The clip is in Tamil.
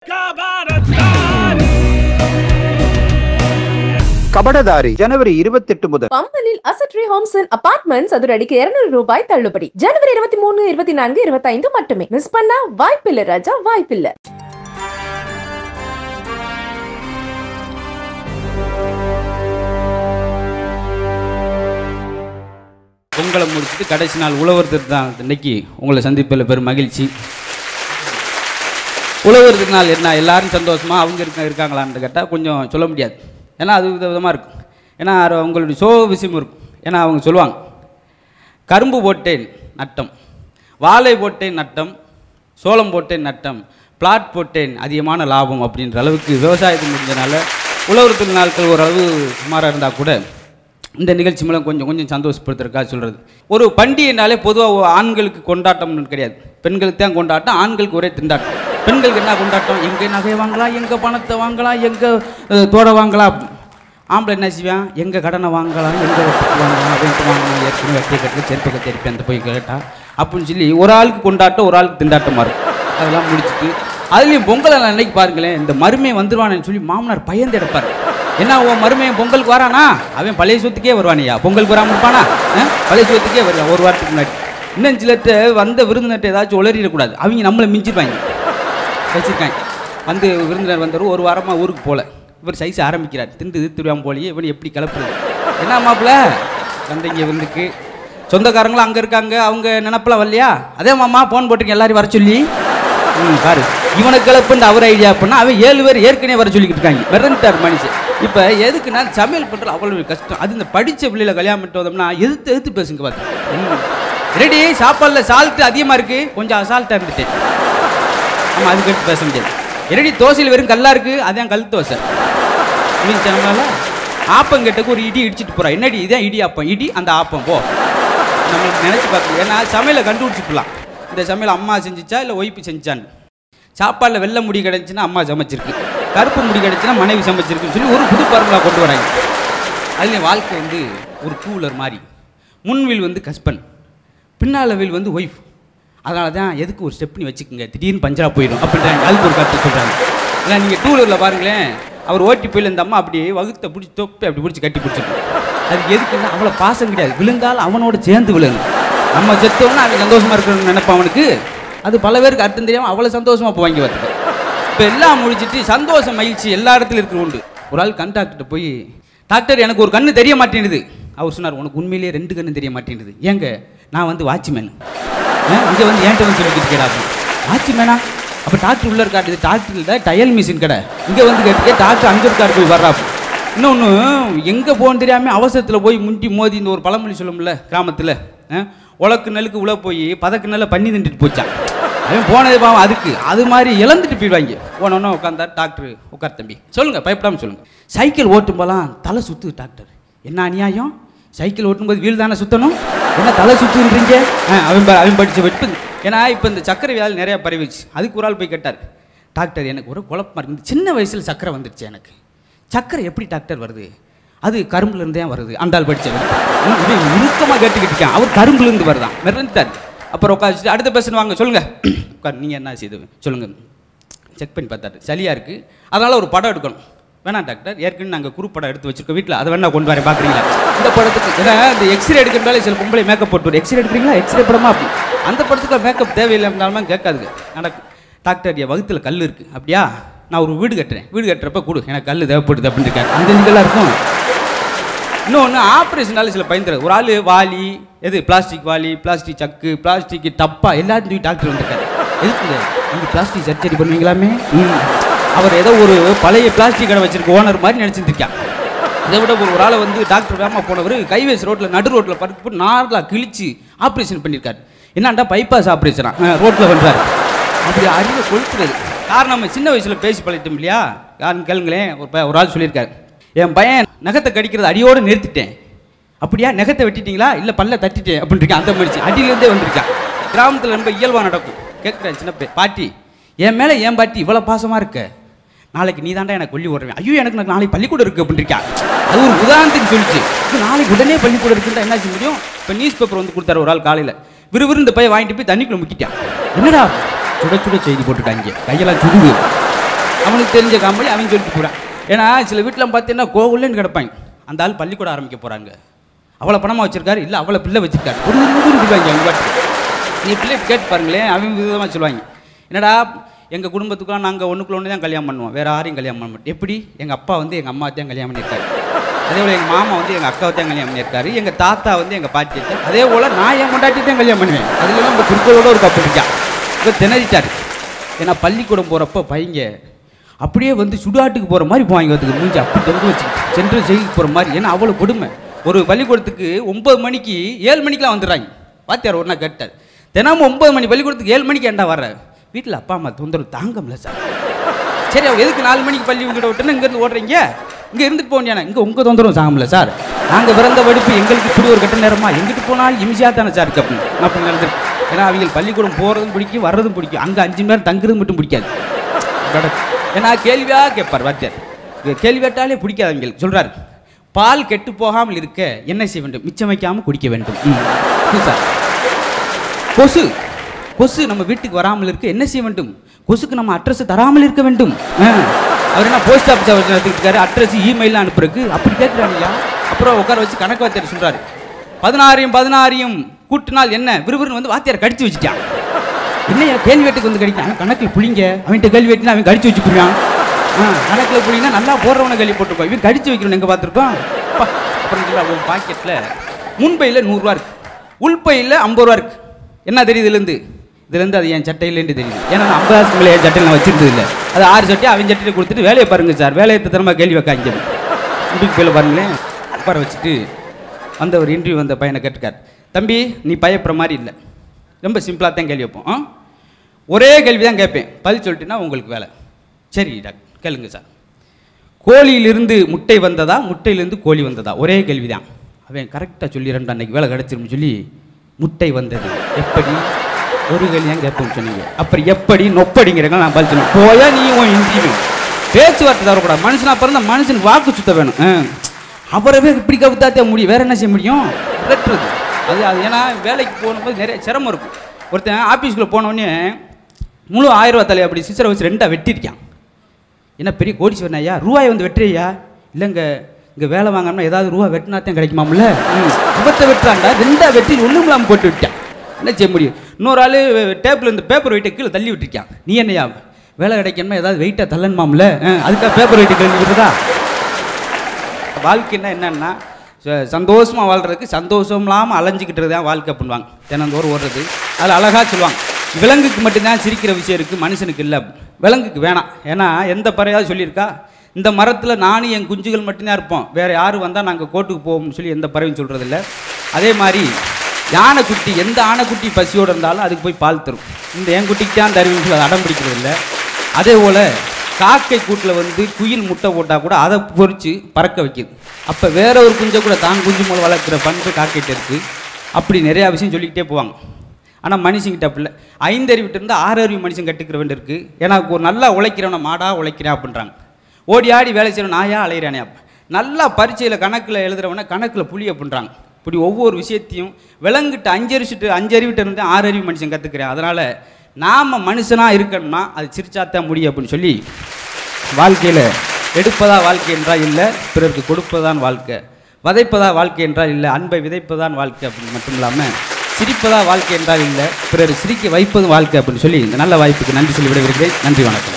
கபடதாரி ஜனவரி 28 முதல் பம்பலில் அசட்ரி ஹோம்ஸ் அண்ட் அபார்ட்மெண்ட்ஸ் அதிரடிக்கு 200 ரூபாய் தள்ளுபடி. ஜனவரி 23, 24, 25 மட்டுமே. மிஸ் பண்ணா வாய்ப்பில்லை ராஜா, வாய்ப்பில்லை. பொங்கலை முடிச்சுட்டு கடைசி நாள் உழவர் திருநாள் இன்னைக்கு உங்களை சந்திப்பில் பெரும் மகிழ்ச்சி. உழவர் திருநாள் என்ன எல்லாரும் சந்தோஷமாக அவங்க இருக்காங்களான்னு கேட்டால் கொஞ்சம் சொல்ல முடியாது. ஏன்னா அது விதமாக இருக்கும். ஏன்னா அவங்களுடைய விஷயம் இருக்கும். ஏன்னா அவங்க சொல்லுவாங்க, கரும்பு போட்டேன் நட்டம், வாழை போட்டேன் நட்டம், சோளம் போட்டேன் நட்டம், பிளாட் போட்டேன் அதிகமான லாபம் அப்படின்ற அளவுக்கு விவசாயத்தை முடிஞ்சனால உழவர் திருநாட்கள் ஓரளவு சுமாராக இருந்தால் கூட இந்த நிகழ்ச்சி மூலம் கொஞ்சம் சந்தோஷப்படுத்துறதுக்காக சொல்கிறது. ஒரு பண்டிகைனாலே பொதுவாக ஆண்களுக்கு கொண்டாட்டம்னு கிடையாது, பெண்களுக்கு தான் கொண்டாட்டம், ஆண்களுக்கு ஒரே திண்டாட்டம். பெண்களுக்கு என்ன கொண்டாட்டம், எங்கே நகை வாங்கலாம், எங்கே பணத்தை வாங்கலாம், எங்கே தோட வாங்கலாம். ஆம்பளை என்ன செய்வான், எங்கே கடனை வாங்கலாம், எங்கே வாங்கலாம் அப்படின்ட்டு வாங்கலாம். ஏற்கனவே வெட்டிய கட்டில் செருப்பு கட்டி அந்த போய் கேட்டா அப்படின்னு சொல்லி ஒரு ஆளுக்கு கொண்டாட்டம், ஒரு ஆளுக்கு திண்டாட்டமாக இருக்கும். அதெல்லாம் முடிச்சுட்டு அதுலேயும் பொங்கலை அன்னைக்கு பாருங்களேன், இந்த மருமையை வந்துடுவானு சொல்லி மாமனார் பயந்து எடுப்பார். என்ன உன் மருமையன் பொங்கலுக்கு வரானா, அவன் பழைய சொத்துக்கே வருவானையா, பொங்கலுக்கு வராமல் இருப்பானா, பழைய சொத்துக்கே வருவான். ஒரு வாரத்துக்கு முன்னாடி இன்னும் சிலர்கிட்ட வந்த விருந்தினர்கிட்ட ஏதாச்சும் உளறிடக்கூடாது, அவங்க நம்மளை மிஞ்சிருவாங்க வச்சுருக்காங்க. வந்து விருந்தினர் வந்தவர் ஒரு வாரமாக ஊருக்கு போகல, இவர் சைஸ் ஆரம்பிக்கிறார். திருவாம் போலியே இவன் எப்படி கிளப்புறது, என்ன மாப்பிள்ள வந்தீங்க விருந்துக்கு, சொந்தக்காரங்களும் அங்கே இருக்காங்க, அவங்க நினப்பெல்லாம் வரலையா, அதே மாமா ஃபோன் போட்டிருக்கேன் எல்லாரையும் வர சொல்லி. பாரு இவனை கிளப்புன்னு அவர் ஐடியா பண்ணால் அவன் 7 பேர் ஏற்கனவே வர சொல்லிக்கிட்டு இருக்காங்க. மிரண்டார் மனுஷன். இப்போ எதுக்கு நான் சமையல் பண்ணுறது அவ்வளோ கஷ்டம். அது இந்த படித்த பிள்ளையில கல்யாணம் பண்ணிட்டு வந்தோம்னா எதிர்த்து பேசுங்க பார்த்து. ரெடி சாப்பாடில் சால்ட்டு அதிகமாக இருக்குது, கொஞ்சம் அசால்ட்டாக இருந்துட்டேன். ஆமாம் அதுக்கு எடுத்து பேச முடியாது. ரெடி தோசையில் வெறும் கல்லாக இருக்குது, அதான் கல் தோசை முடிஞ்சனால ஆப்பங்கிட்டக்கு ஒரு இடி இடிச்சிட்டு போகிறா. என்னடி இதான் இடி ஆப்பம், இடி அந்த ஆப்பம் போ. நம்மளுக்கு நினச்சி பார்க்கணும். ஏன்னா சமையலை கண்டுபிடிச்சிக்கலாம், இந்த சமையல் அம்மா செஞ்சிச்சா இல்லை ஒய்ப்பு செஞ்சான்னு. சாப்பாடில் வெள்ளை முடி கிடந்துச்சுன்னா அம்மா சமைச்சிருக்கு, கருப்பு முடி கிடச்சுன்னா மனைவி சமைச்சிருக்குன்னு சொல்லி ஒரு புது பரம்பலா கொண்டு வராங்க. அதுலேயும் வாழ்க்கை வந்து ஒரு டூலர் மாதிரி, முன்வில் வந்து ஹஸ்பண்ட், பின்னால் வில் வந்து ஒய்ஃப். அதனால தான் எதுக்கு ஒரு ஸ்டெப்னி வச்சுக்கோங்க, திடீர்னு பஞ்சராக போயிடும் அப்படின்றாங்க. அதுக்கு ஒரு கருத்து சொல்கிறாங்க. ஏன்னா நீங்கள் டூலரில் பாருங்களேன், அவர் ஓட்டி போயில இந்த அம்மா அப்படியே வகுத்தை பிடிச்சி தொப்பி அப்படி பிடிச்சி கட்டி பிடிச்சிருக்கோம். அதுக்கு எதுக்குன்னா அவ்வளோ பாசம் கிடையாது, விழுந்தாலும் அவனோட சேர்ந்து விழுங்க. நம்ம செத்தோன்னா அவன் சந்தோஷமாக இருக்கணும்னு நினைப்பான் அவனுக்கு. அது பல பேருக்கு அர்த்தம் தெரியாமல் அவ்வளோ சந்தோஷமாக போவாங்க பார்த்துக்க. இப்போ எல்லாம் முடிச்சுட்டு சந்தோஷம் மகிழ்ச்சி எல்லா இடத்துலையும் இருக்கிற உண்டு. ஒரு ஆள் டாக்டர்கிட்ட போய், டாக்டர் எனக்கு ஒரு கண்ணு தெரிய மாட்டேங்குது. அவர் சொன்னார், உனக்கு உண்மையிலேயே 2 கண்ணு தெரிய மாட்டேங்குது. ஏங்க நான் வந்து வாட்ச்மேன், இங்கே வந்து ஏன்ட்ட வந்து சொல்லிக்கிட்டு கேடாது. வாட்ச்மேனா? அப்போ டாக்டர் உள்ளே இருக்காரு, டாக்டர் இல்லை தையல் மிஷின் கடை, இங்கே வந்து கேட்டுக்கே டாக்டர் அங்கே இருக்காரு போய் வர்றாப்பு. இன்னொன்று எங்கே போகணுன்னு தெரியாமல் அவசரத்தில் போய் முண்டி மோதி, இந்த ஒரு பழமொழி சொல்லும்ல கிராமத்தில், உலக்கு நெல்லுக்கு உள்ள போய் பதக்கு நெல்லை பண்ணி தின்ட்டு போச்சான். அவன் போனதே பாவம் அதுக்கு. அது மாதிரி இழந்துட்டு போயிடுவாங்க. போனோன்னா உட்காந்தார் டாக்டர், உட்கார் தம்பி சொல்லுங்கள் பயப்படாமல் சொல்லுங்கள். சைக்கிள் ஓட்டும் போலாம் தலை சுற்று டாக்டர். என்ன அநியாயம், சைக்கிள் ஓட்டும்போது வீல் தானே சுற்றணும், என்ன தலை சுற்றுன்றீங்க. அவன் படித்த வெட்டு. ஏன்னா இப்போ இந்த சக்கரை வியாதி நிறையா பரவிச்சு. அதுக்கு ஒரு ஆள் போய் கேட்டார், டாக்டர் எனக்கு ஒரு குழப்பமாக இருக்குது, சின்ன வயசில் சக்கரை வந்துடுச்சு எனக்கு, சக்கரை எப்படி டாக்டர் வருது? அது கரும்புலேருந்து தான் வருது. அந்த ஆள் படித்த நுணுக்கமாக கேட்டுக்கிட்டு இருக்கான். அவர் கரும்புலேருந்து வருதான் மிரண்டார். அப்புறம் உட்காந்து அடுத்த பேசணும் வாங்க சொல்லுங்கள். உட்கார் நீங்கள் என்ன செய்து சொல்லுங்கள். செக் பண்ணி பார்த்தாரு, சளியாக இருக்குது, அதனால் ஒரு படம் எடுக்கணும். வேணாம் டாக்டர், ஏற்கனவே நாங்கள் குரூப் படம் எடுத்து வச்சுருக்கோம் வீட்டில், அதை வேணா கொண்டு வரேன் பார்க்குறீங்களா இந்த படத்துக்கு. ஏன்னா இந்த எக்ஸ்ரே எடுக்கிறதால சில பொம்பளை மேக்கப் போட்டு வரும், எக்ஸ்ரே எடுக்கிறீங்களா, எக்ஸ்ரே படமா அப்படி. அந்த படத்துக்கு மேக்கப் தேவையில்லை இருந்தாலும் கேட்காதுங்க. ஆனால் டாக்டர் என் வகுத்தில் கல் இருக்குது, அப்படியா நான் ஒரு வீடு கட்டுறேன், வீடு கட்டுறப்ப கொடு எனக்கு கல் தேவைப்படுது அப்படின்னு இருக்காரு. அந்த நிகழ்லாம் இருக்கும். இன்னொன்று ஆப்ரேஷனால சில பயந்துறது. ஒரு ஆள் வாலி, எது பிளாஸ்டிக் வாலி, பிளாஸ்டிக் சக்கு, பிளாஸ்டிக் டப்பா எல்லாத்தையும் டாக்டர் வந்துருக்காரு. எதுக்குங்க நீங்கள் பிளாஸ்டிக் சர்ஜரி பண்ணுவீங்களாமே. அவர் ஏதோ ஒரு பழைய பிளாஸ்டிக் கடை வச்சிருக்க ஓனர் மாதிரி நினச்சிருந்துருக்கான். இதை விட ஒரு ஆளை வந்து டாக்டர் வேகமாக போனவர் கைவேஸ் ரோட்டில் நடு ரோட்டில் படுத்து போட்டு நார்லாக கிழிச்சு ஆப்ரேஷன் பண்ணியிருக்காரு. என்னாண்டா பைபாஸ் ஆப்ரேஷனா ரோட்டில் பண்ணுறாரு. அப்படி அறிவை கொளுத்துறது. காரணம் நம்ம சின்ன வயசில் பேசி பழகிட்டோம் இல்லையா. யாருன்னு கேளுங்களேன். ஒரு ஆள் சொல்லியிருக்காரு, என் பையன் நகத்தை கடிக்கிறது அடியோடு நிறுத்திட்டேன். அப்படியா, நகத்தை வெட்டிட்டீங்களா, இல்லை பல்ல தட்டிட்டேன் அப்படின்னு இருக்கேன். அந்த மனுச்சு அடியிலேருந்தே வந்திருக்கான். கிராமத்தில் ரொம்ப இயல்பாக நடக்கும். கேட்குறேன் சின்ன பாட்டி, என் மேலே ஏன் பாட்டி இவ்வளோ பாசமாக இருக்க, நாளைக்கு நீ தாண்டா எனக்கு கொல்லி ஓடுறேன். ஐயோ எனக்கு நாளைக்கு பள்ளிக்கூடம் இருக்குது அப்படின்னு இருக்கா. அது ஒரு உதாரணத்துக்கு சொல்லிச்சு. இப்போ நாளைக்கு உடனே பள்ளிக்கூடம் இருக்குன்னா என்ன செய்ய முடியும். இப்போ நியூஸ் பேப்பர் வந்து கொடுத்தாரு ஒரு ஆள் காலையில், விறுவிறு இந்த பையன் வாங்கிட்டு போய் தண்ணிக்குள்ள முக்கிட்டான். என்னடா சுட சுட செய்தி போட்டுட்டாங்க, கையெல்லாம் சுடுது. அவனுக்கு தெரிஞ்ச காமெடி அவன் சொல்லிட்டு போகிறான். ஏன்னா சில வீட்டில் பார்த்தீங்கன்னா கோகுலன்னு கிடப்பாங்க, அந்த ஆள் பள்ளிக்கூடம் ஆரம்பிக்க போகிறாங்க, அவ்வளோ பணமாக வச்சுருக்காரு, இல்லை அவ்வளோ பிள்ளை வச்சுருக்காரு, ஒரு சொல்லுவாங்க. அவங்க பாட்டு நீ பிள்ளை கேட்டு பாருங்களேன், அவங்க விதமாக சொல்லுவாங்க. என்னடா எங்கள் குடும்பத்துக்குலாம் நாங்கள் ஒன்றுக்குள்ள ஒன்று தான் கல்யாணம் பண்ணுவோம், வேறு யாரையும் கல்யாணம் பண்ண மாட்டோம். எப்படி எங்கள் அப்பா வந்து எங்கள் அம்மா தான் கல்யாணம் பண்ணியிருக்காரு, அதே போல் எங்கள் மாமா வந்து எங்கள் அக்காவை தான் கல்யாணம் பண்ணியிருக்காரு, எங்கள் தாத்தா வந்து எங்கள் பாட்டி தான், அதே போல் நான் என் கொண்டாட்டி தான் கல்யாணம் பண்ணுவேன். அதுலாம் நம்ம குறுக்களோட ஒரு கப்பு இருக்கா இப்போ திணறிட்டார். ஏன்னா பள்ளிக்கூடம் போகிறப்ப பையங்க அப்படியே வந்து சுடாட்டுக்கு போகிற மாதிரி போவாங்க, அதுக்கு மூஞ்சி அப்படி தொங்க வச்சு சென்ட்ரல் ஜெயிலுக்கு போகிற மாதிரி. ஏன்னா அவ்வளோ கொடுமை. ஒரு பள்ளிக்கூடத்துக்கு 9 மணிக்கு 7 மணிக்கெலாம் வந்துடுறாங்க. வாத்தியார் ஒரு நாள் கேட்டார், தினமும் 9 மணி பள்ளிக்கூடத்துக்கு 7 மணிக்கு ஏன்டா வர்ற? வீட்டில் அப்பா அம்மா தொந்தரவு தாங்க முடியல சார். சரி அவ எதுக்கு 4 மணிக்கு பள்ளி கிட்ட விட்டுன்னு இங்கேருந்து ஓடுறீங்க, இங்கே இருந்துட்டு போனியானே, இங்கே உங்கள் தொந்தரவும் தாங்க முடியல சார், நாங்கள் பிறந்த படிப்பு எங்களுக்கு இப்படி ஒரு கட்ட நேரமா, எங்கிட்டு போனாலும் இமிசியாக தானே சார் இருக்கு அப்படின்னு நடந்து. ஏன்னா அவங்க பள்ளிக்கூடம் போகிறதும் பிடிக்கும், வர்றதும் பிடிக்கும், அங்கே 5 மணி நேரம் தங்குறது மட்டும் பிடிக்காது. ஏன்னா கேள்வியாக கேட்பார் வாத்தியார், கேள்வி கேட்டாலே பிடிக்காது. அவங்க சொல்கிறார், பால் கெட்டு போகாமல் இருக்க என்ன செய்ய வேண்டும்? மிச்சம் வைக்காமல் குடிக்க வேண்டும். சார் கொசு கொசு நம்ம வீட்டுக்கு வராமல் இருக்க என்ன செய்ய வேண்டும்? கொசுக்கு நம்ம அட்ரஸ் தராமல் இருக்க வேண்டும். அவர் என்ன போஸ்ட் ஆஃபீஸ் எடுத்துக்கிட்டாரு, அட்ரஸ் இமெயிலாம் அனுப்புறதுக்கு அப்படி கேட்குறாங்கய்யா. அப்புறம் உட்கார வச்சு கணக்கு வாத்தியார் சொல்கிறாரு, 16 கூட்டினால் என்ன விறுவிறுன்னு வந்து வாத்தியார் கடிச்சு வச்சுட்டான். என்னையா கேள்வி வேட்டுக்கு வந்து கடிக்கான், கணக்கில் புளிங்க, அவன்கிட்ட கேள்வி வேட்டுனா அவன் கடிச்சு வச்சு புரியான். கணக்கில் புளிங்கன்னா நல்லா போடுறவனை கேள்வி போட்டிருக்கோம், இவன் கடிச்சு வைக்கணும் எங்கே பார்த்துருக்கோம். அப்புறம் உன் பாக்கெட்டில் முன்பையில் 100 ரூபா இருக்குது, உள்பையில் 50 ரூபா இருக்குது. என்ன தெரியுது இதுலேருந்து அது என் சட்டையிலேருந்து தெரியுது. ஏன்னா 50 மேலே என் சட்டையில் நான் வச்சிருந்தது இல்லை, அது 6 சட்டையை அவன் சட்டையில் கொடுத்துட்டு வேலையை பாருங்கள் சார், வேலையை தரமா கேள்வி வைக்காங்க வீட்டுக்கு போயில பாருங்களேன். உட்கார வச்சுட்டு அந்த ஒரு இன்டர்வியூ வந்த பையனை கேட்டுக்கார், தம்பி நீ பயப்படுற மாதிரி இல்லை, ரொம்ப சிம்பிளாக தான் கேள்வி வைப்போம், ஒரே கேள்வி தான் கேட்பேன், பதில் சொல்லிட்டுன்னா உங்களுக்கு வேலை. சரி டாக்டர் கேளுங்க சார், கோழியிலிருந்து முட்டை வந்ததா முட்டையிலேருந்து கோழி வந்ததா? ஒரே கேள்வி தான். அவன் கரெக்டாக சொல்லிடுறேன், அன்றைக்கி வேலை கிடச்சிருன்னு சொல்லி முட்டை வந்தது. எப்படி? ஒரு கேள்வியாக கேட்போம்னு சொன்னீங்க. அப்புறம் எப்படி நொப்படிங்கிறங்க நான் பதில் சொன்னேன். போயா நீ உன் இன்டர்வியூ பேச்சுவார்த்தை தரக்கூடாது, மனுஷனாக பிறந்த மனுஷனுக்கு வாக்கு சுத்த வேணும். அவரவே இப்படி கவுத்தாத்தே முடியும், வேறு என்ன செய்ய முடியும்? வெட்டுறது அது அது. ஏன்னா வேலைக்கு போகும்போது நிறைய சிரமம் இருக்கும். ஒருத்தன் ஆஃபீஸ்க்குள்ளே போனோடனே முழு 1000 ரூபா தலையை அப்படி சிசரை வச்சு 2ஆக வெட்டியிருக்கான். என்ன பெரிய கோடீஸ்வரன் ஐயா, ரூபாயை வந்து வெட்டுறியா? இல்லைங்க இங்கே வேலை வாங்கினா ஏதாவது ரூபா வெட்டினாத்தான் கிடைக்குமாம்ல, முகத்தை வெட்டுறாண்டா, 2ஆக வெட்டி ஒன்றும் இல்லாமல் போட்டு விட்டான். என்ன செய்ய முடியும்? இன்னொரு ஆள் டேபிள் இந்த பேப்பர் வெயிட்டை கீழே தள்ளி விட்டுருக்கான். நீ என்னையா வேலை கிடைக்கணுமா ஏதாவது வெயிட்டாக தள்ளணுமாம்ல, அதுக்காக பேப்பர் வெயிட்டை கழுவி விட்டுறதா? வாழ்க்கைன்னா என்னன்னா சந்தோஷமாக வாழ்கிறதுக்கு சந்தோஷம் இல்லாமல் அலைஞ்சிக்கிட்டு தான் வாழ்க்கை பண்ணுவாங்க. தினந்தோறும் ஓடுறது. அதில் அழகாக சொல்லுவாங்க, விலங்குக்கு மட்டும்தான் சிரிக்கிற விஷயம் இருக்குது, மனுஷனுக்கு இல்லை. விலங்குக்கு வேணாம். ஏன்னா எந்த பறையாவது சொல்லியிருக்கா, இந்த மரத்தில் நானும் என் குஞ்சுகள் மட்டும்தான் இருப்போம், வேறு யாரும் வந்தால் நாங்கள் கோட்டுக்கு போவோம்னு சொல்லி எந்த பறவையும் சொல்கிறதில்ல. அதே மாதிரி யானைக்குட்டி, எந்த ஆனைக்குட்டி பசியோடு இருந்தாலும் அதுக்கு போய் பால் தரும். இந்த என் குட்டிக்கு தான் தருவின்னு சொல்லி அதை அடம் பிடிக்கிறது இல்லை. அதே போல் காக்கை கூட்டில் வந்து குயில் முட்டை போட்டால் கூட அதை பொறித்து பறக்க வைக்கிது. அப்போ வேற ஒரு குஞ்சை கூட தான் குஞ்சு மூலம் வளர்க்குற பண்பு காக்கைகிட்ட இருக்குது. அப்படி நிறையா விஷயம் சொல்லிக்கிட்டே போவாங்க. ஆனால் மனுஷங்கிட்ட அப்படி இல்லை. 5 அறிவிட்டு இருந்தால் 6 அறிவு மனுஷன் கட்டுக்கிற வேண்டி இருக்குது. ஏன்னா ஒரு நல்லா உழைக்கிறவனை மாடாக உழைக்கிறேன் அப்படின்றாங்க. ஓடி ஆடி வேலை செய்கிறவன் நாயா அலையிறானே. நல்லா பரீட்சையில் கணக்கில் எழுதுறவனை கணக்கில் புளி அப்படின்றாங்க. இப்படி ஒவ்வொரு விஷயத்தையும் விலங்கிட்டு 5 அறிவிட்டு இருந்து 6 அறிவு மனுஷன் கற்றுக்கிறேன். அதனால் நாம் மனுஷனாக இருக்கணும்னா அது சிரிச்சாத்தான் முடியும் அப்படின்னு சொல்லி வாழ்க்கையில் எடுப்பதா வாழ்க்கை என்றால் இல்லை, பிறருக்கு கொடுப்பதான் வாழ்க்கை. வதைப்பதா வாழ்க்கை என்றால் இல்லை, அன்பை விதைப்பதான் வாழ்க்கை அப்படின்னு மட்டும் இல்லாமல் சிரிப்பதா வாழ்க்கை என்றால் இல்லை, பிறர் சிரிக்க வைப்பதும் வாழ்க்கை அப்படின்னு சொல்லி இந்த நல்ல வாய்ப்புக்கு நன்றி சொல்லி விடைபெறுகிறேன். நன்றி, வணக்கம்.